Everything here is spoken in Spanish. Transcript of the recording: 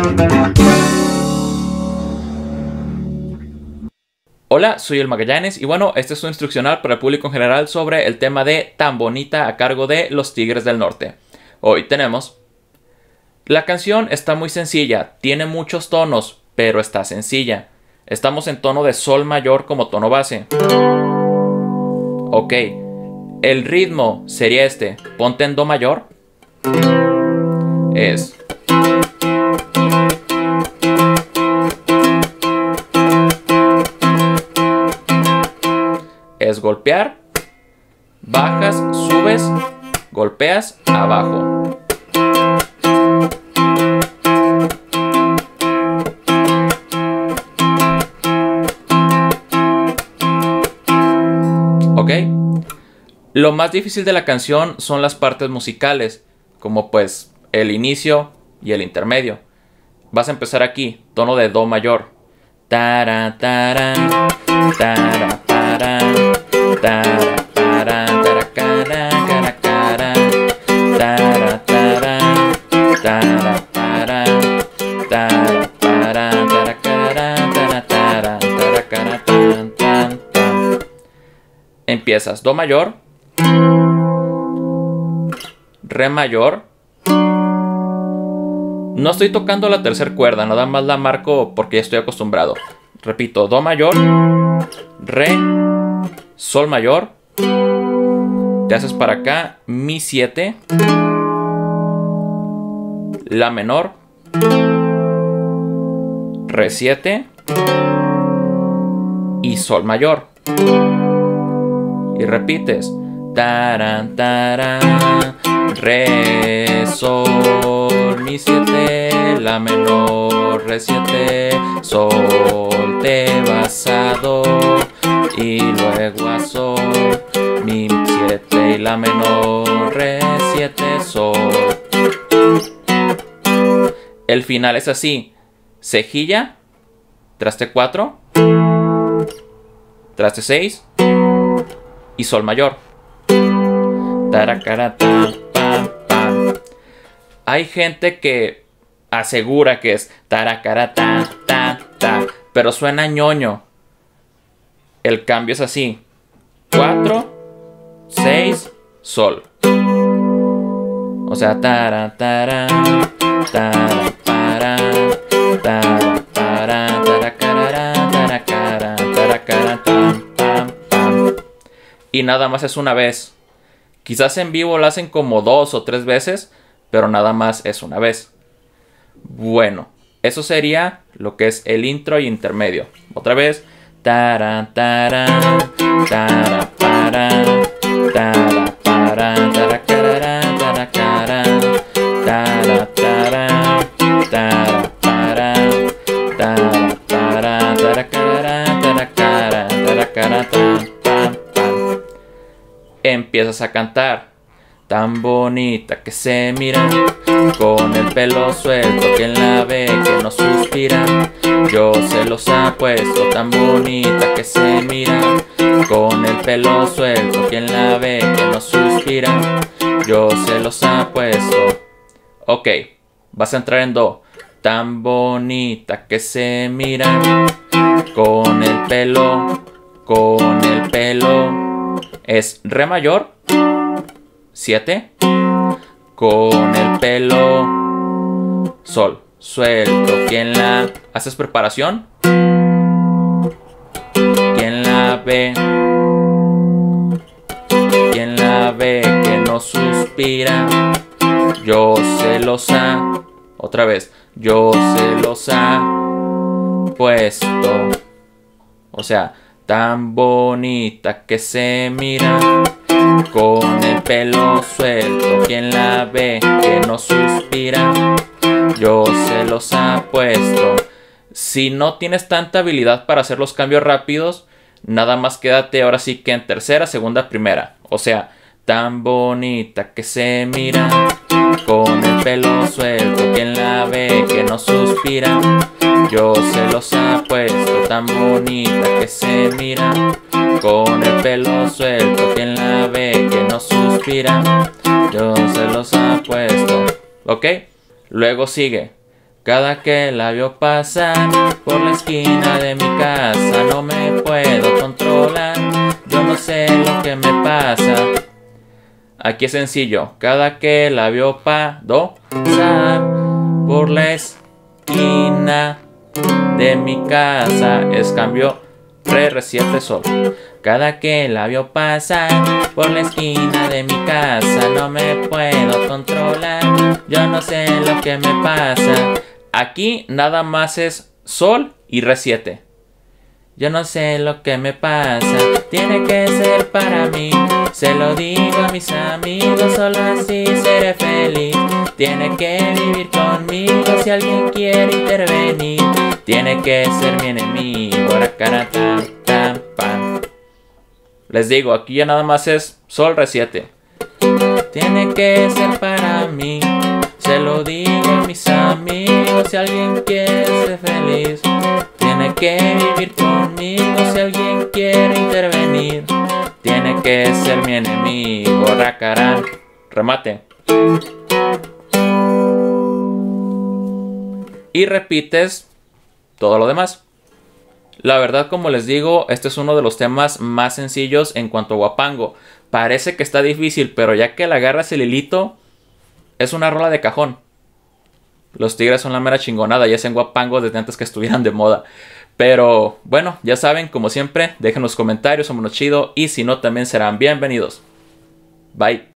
Hola, soy el Magallanes y bueno, este es un instruccional para el público en general sobre el tema de Tan Bonita a cargo de Los Tigres del Norte. Hoy tenemos... La canción está muy sencilla, tiene muchos tonos, pero está sencilla. Estamos en tono de sol mayor como tono base. Ok, el ritmo sería este, ponte en do mayor. Es golpear, bajas, subes, golpeas, abajo. Ok. Lo más difícil de la canción son las partes musicales, como pues el inicio y el intermedio. Vas a empezar aquí, tono de do mayor. Tara, tara, tara, para, tara, para, tara, cara, cara, cara, tara, tara, tara, para, tara, para, tara, cara, tara, tara, tara, cara, tan, tan, tan. Empiezas do mayor, re mayor. No estoy tocando la tercera cuerda, nada más la marco porque ya estoy acostumbrado. Repito, do mayor, re, sol mayor, te haces para acá, mi 7, la menor, re 7 y sol mayor. Y repites, taran, taran, re, sol, mi 7, la menor, re 7, sol, te vas a do y luego a sol, mi 7 y la menor, re 7, sol. El final es así, cejilla, traste 4, traste 6 y sol mayor. Taracarata, pam, pam. Hay gente que asegura que es taracarata, ta, ta, pero suena ñoño. El cambio es así: 4, 6, sol. O sea, tara, tara, tara, para, tara, para, taracarara, taracara, taracara, tam, pam, pam. Y nada más es una vez. Quizás en vivo lo hacen como 2 o 3 veces, pero nada más es una vez. Bueno, eso sería lo que es el intro y intermedio. Otra vez. Tara, tara, tara, para, tara, para, tara, carara, tara, cara, tara, tara, tara, para, tara, para, tara, carara, tara, cara, tara, cara, tan, tan, tan. Empiezas a cantar. Tan bonita que se mira, con el pelo suelto, quien la ve que no suspira. Yo se los apuesto, tan bonita que se mira, con el pelo suelto, quien la ve que no suspira. Yo se los apuesto. Ok, vas a entrar en do. Tan bonita que se mira, con el pelo, es re mayor, 7, con el pelo, sol, suelto, quien la... ¿Haces preparación? Quien la ve que no suspira. Yo se los ha... Otra vez. Yo se los ha puesto. O sea, tan bonita que se mira, con el pelo suelto, quien la ve que no suspira. Yo se los ha puesto. Si no tienes tanta habilidad para hacer los cambios rápidos, nada más quédate ahora sí que en tercera, segunda, primera. O sea, tan bonita que se mira, con el pelo suelto, quien la ve que no suspira. Yo se los ha puesto. Tan bonita que se mira, con el pelo suelto, quien la ve que no suspira. Yo se los ha puesto. ¿Ok? Luego sigue. Cada que la veo pasar por la esquina de mi casa, no me puedo controlar, yo no sé lo que me pasa. Aquí es sencillo. Cada que la veo pasar por la esquina de mi casa, es cambio re, re, 7, sol. Cada que la veo pasar por la esquina de mi casa, no me puedo controlar, yo no sé lo que me pasa. Aquí nada más es sol y re 7. Yo no sé lo que me pasa, tiene que ser para mí. Se lo digo a mis amigos, solo así seré feliz. Tiene que vivir conmigo si alguien quiere intervenir. Tiene que ser mi enemigo. Les digo, aquí ya nada más es sol re 7. Tiene que ser para mí. Se lo digo a mis amigos si alguien quiere ser feliz. Tiene que vivir conmigo si alguien quiere intervenir. Tiene que ser mi enemigo. Racarán. Remate. Y repites todo lo demás. La verdad, como les digo, este es uno de los temas más sencillos en cuanto a guapango. Parece que está difícil, pero ya que le agarras el hilito, es una rola de cajón. Los Tigres son la mera chingonada y hacen guapangos desde antes que estuvieran de moda. Pero bueno, ya saben, como siempre, dejen los comentarios, somos chido. Y si no, también serán bienvenidos. Bye.